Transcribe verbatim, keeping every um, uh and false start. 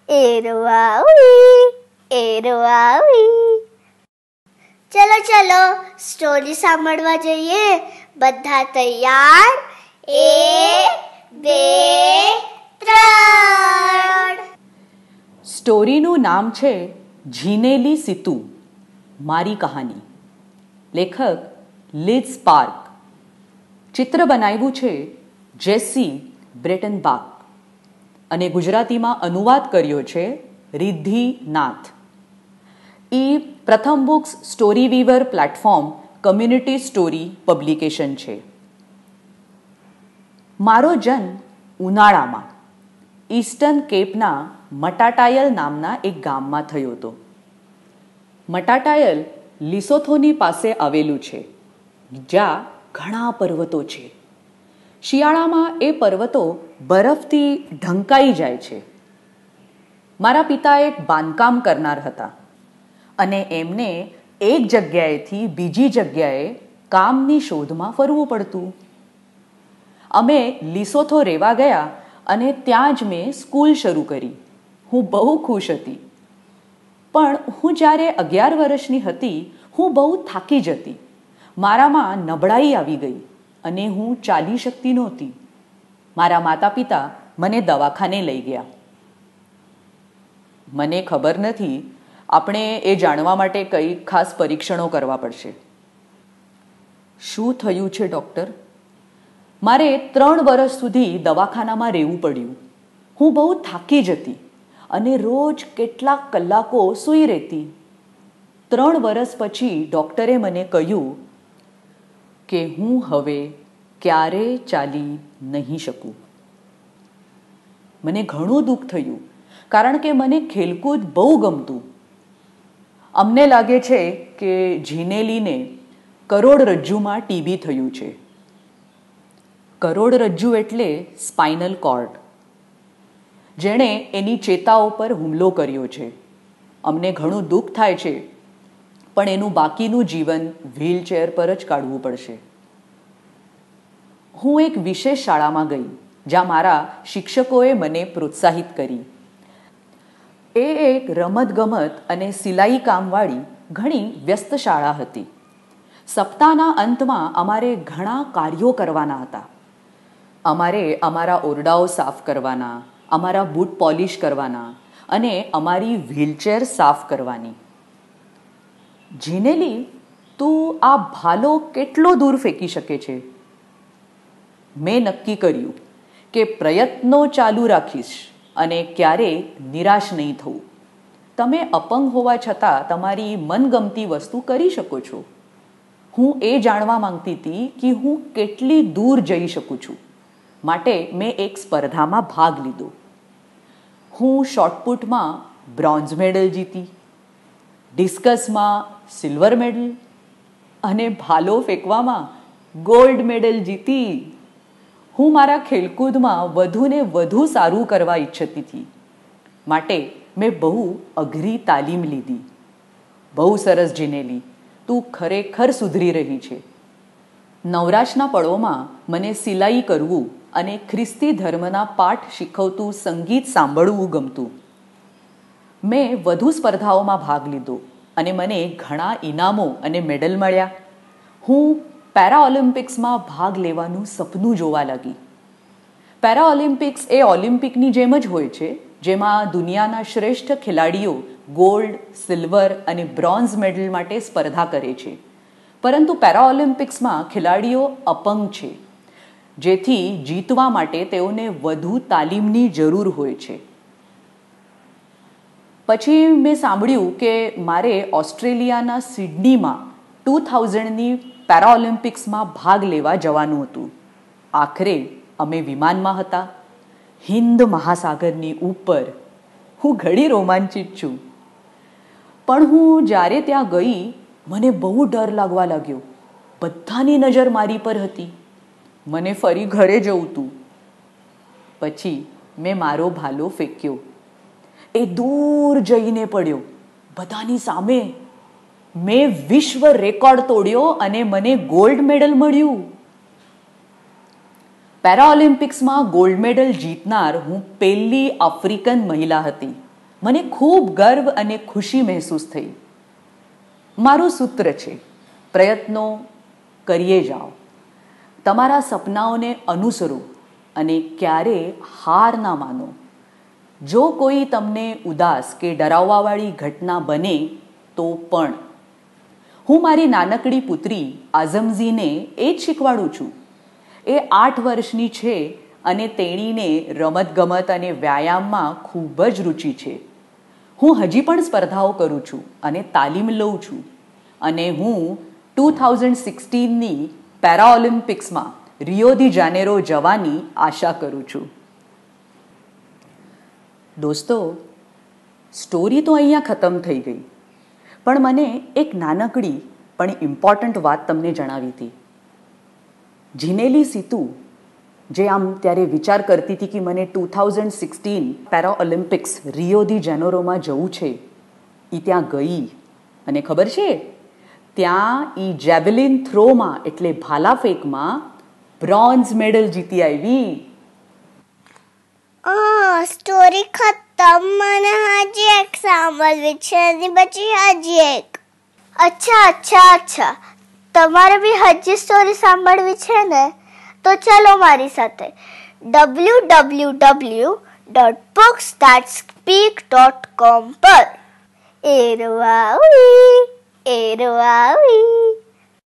એરવાવી એરવાવી. ચલો ચલો સ્ટોરી સાંભળવા જઈએ. બધા તૈયાર? એક બે ત્રણ. સ્ટોરીનું નામ છે ઝીનેલી સિતુ, મારી કહાની. લેખક લીઝ સ્પાર્ગ. ચિત્ર બનાવ્યું છે જેસી બ્રેટનબાક અને ગુજરાતીમાં અનુવાદ કર્યો છે રિદ્ધિ નાથ. એ Pratham books StoryWeaver platform community story publication છે. મારો જન્મ ઉનાળામાં ઈસ્ટર્ન કેપના મટાટાયલ નામના એક ગામમાં થયો હતો. મટાટાયલ લિસોથોની પાસે આવેલું છે, જ્યાં ઘણા પર્વતો છે. શિયાળામાં એ પર્વતો બરફથી ઢંકાઈ જાય છે. મારા પિતા એક બાંધકામ કરનાર હતા અને એમને એક જગ્યાએથી બીજી જગ્યાએ કામની શોધમાં ફરવું પડતું. અમે લિસોથો રહેવા ગયા અને ત્યાં જ મેં સ્કૂલ શરૂ કરી. હું બહુ ખુશ હતી. પણ હું જ્યારે અગિયાર વર્ષની હતી, હું બહુ થાકી જતી. મારામાં નબળાઈ આવી ગઈ અને હું ચાલી શકતી નહોતી. મારા માતા પિતા મને દવાખાને લઈ ગયા. મને ખબર નથી, આપણે એ જાણવા માટે કઈ ખાસ પરીક્ષણો કરવા પડશે. શું થયું છે ડૉક્ટર? મારે ત્રણ વર્ષ સુધી દવાખાનામાં રહેવું પડ્યું. હું બહુ થાકી જતી અને રોજ કેટલાક કલાકો સૂઈ રહેતી. ત્રણ વર્ષ પછી ડૉક્ટરે મને કહ્યું કે હું હવે ક્યારેય ચાલી નહીં શકું. મને ઘણું દુઃખ થયું, કારણ કે મને ખેલકૂદ બહુ ગમતું. અમને લાગે છે કે ઝીનેલીને કરોડરજ્જુમાં ટીબી થયું છે. કરોડરજ્જુ એટલે સ્પાઇનલ કોર્ડ, જેણે એની ચેતાઓ પર હુમલો કર્યો છે. અમને ઘણું દુઃખ થાય છે, પણ એનું બાકીનું જીવન વ્હીલચેર પર જ કાઢવું પડશે. હું એક વિશેષ શાળામાં ગઈ, જ્યાં મારા શિક્ષકોએ મને પ્રોત્સાહિત કરી. એ એક રમતગમત અને સિલાઈ કામવાળી ઘણી વ્યસ્ત શાળા હતી. સપ્તાહના અંતમાં અમારે ઘણા કાર્યો કરવાના હતા. અમારે અમારા ઓરડાઓ સાફ કરવાના, અમારા બૂટ પોલિશ કરવાના અને અમારી વ્હીલચેર સાફ કરવાની. ઝીનેલી, તું આ ભાલો કેટલો દૂર ફેંકી શકે છે? મેં નક્કી કર્યું કે પ્રયત્નો ચાલુ રાખીશ અને ક્યારેય નિરાશ નહીં થવું. તમે અપંગ હોવા છતાં તમારી મનગમતી વસ્તુ કરી શકો છો. હું એ જાણવા માંગતી હતી કે હું કેટલી દૂર જઈ શકું છું. માટે મેં એક સ્પર્ધામાં ભાગ લીધો. હું શોર્ટપુટમાં બ્રોન્ઝ મેડલ જીતી, ડિસ્કસમાં સિલ્વર મેડલ અને ભાલો ફેંકવામાં ગોલ્ડ મેડલ જીતી. હું મારા ખેલકૂદમાં વધુને વધુ સારું કરવા ઈચ્છતી હતી. માટે મેં બહુ અઘરી તાલીમ લીધી. બહુ સરસ ઝીનેલી, તું ખરેખર સુધરી રહી છે. નવરાશના પળોમાં મને સિલાઈ કરવું અને ખ્રિસ્તી ધર્મના પાઠ શીખવતું સંગીત સાંભળવું ગમતું. મેં વધુ સ્પર્ધાઓમાં ભાગ લીધો અને મને ઘણા ઇનામો અને મેડલ મળ્યા. હું પેરા ઓલિમ્પિક્સમાં ભાગ લેવાનું સપનું જોવા લાગી. પેરા ઓલિમ્પિક્સ એ ઓલિમ્પિકની જેમ જ હોય છે, જેમાં દુનિયાના શ્રેષ્ઠ ખેલાડીઓ ગોલ્ડ, સિલ્વર અને બ્રોન્ઝ મેડલ માટે સ્પર્ધા કરે છે. પરંતુ પેરા ઓલિમ્પિક્સમાં ખેલાડીઓ અપંગ છે, જેથી જીતવા માટે તેઓને વધુ તાલીમની જરૂર હોય છે. પછી મેં સાંભળ્યું કે મારે ઓસ્ટ્રેલિયાના સિડનીમાં ટુ થાઉઝન્ડની પેરા ઓલિમ્પિક્સમાં ભાગ લેવા જવાનું હતું. આખરે અમે વિમાનમાં હતા, હિન્દ મહાસાગરની ઉપર. હું ઘણી રોમાંચિત છું. પણ હું જ્યારે ત્યાં ગઈ, મને બહુ ડર લાગવા લાગ્યો. બધાની નજર મારી પર હતી. મને ફરી ઘરે જવું હતું. પછી મેં મારો ભાલો ફેંક્યો. એ દૂર જઈને પડ્યો, બધાની સામે. મેં વિશ્વ રેકોર્ડ તોડ્યો અને મને ગોલ્ડ મેડલ મળ્યું. પેરા ઓલિમ્પિક્સમાં ગોલ્ડ મેડલ જીતનાર હું પહેલી આફ્રિકન મહિલા હતી મને ખૂબ ગર્વ અને ખુશી મહેસૂસ થઈ. મારું સૂત્ર છે, પ્રયત્નો કરીએ જાઓ, તમારા સપનાઓને અનુસરો અને ક્યારે હાર ના માનો. જો કોઈ તમને ઉદાસ કે ડરાવવાવાળી ઘટના બને તો પણ. હું મારી નાનકડી પુત્રી આઝમઝીને એ જ શીખવાડું છું. એ આઠ વર્ષની છે અને તેણીને રમતગમત અને વ્યાયામમાં ખૂબ જ રુચિ છે. હું હજી પણ સ્પર્ધાઓ કરું છું અને તાલીમ લઉં છું અને હું ટુ થાઉઝન્ડ સિક્સટીનની પેરા ઓલિમ્પિક્સમાં રિયો દી જાનેરો જવાની આશા કરું છું. દોસ્તો, સ્ટોરી તો અહીંયા ખતમ થઈ ગઈ, પણ મને એક નાનકડી પણ ઇમ્પોર્ટન્ટ વાત તમને જણાવી હતી. ઝીનેલી સીતુ, જે આમ ત્યારે વિચાર કરતી હતી કે મને two thousand sixteen para Olympics Rio de જેનેરોમાં જવું છે, એ ત્યાં ગઈ અને ખબર છે ત્યાં એ જેવેલિન થ્રોમાં એટલે ભાલા ફેંકમાં બ્રોન્ઝ મેડલ જીતી આવી. સ્ટોરી ખતમ. મને હજી એક સાંભળવી છે એની પછી હજી એક. અચ્છા અચ્છા અચ્છા તમારે બી હજી સ્ટોરી સાંભળવી છે ને? તો ચલો મારી સાથે W W W dot books that speak dot com પર. એરવાવી એરવાવી